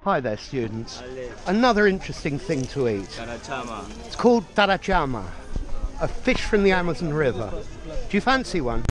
Hi there, students. Another interesting thing to eat. Tarachama. It's called tarachama, a fish from the Amazon River. Do you fancy one?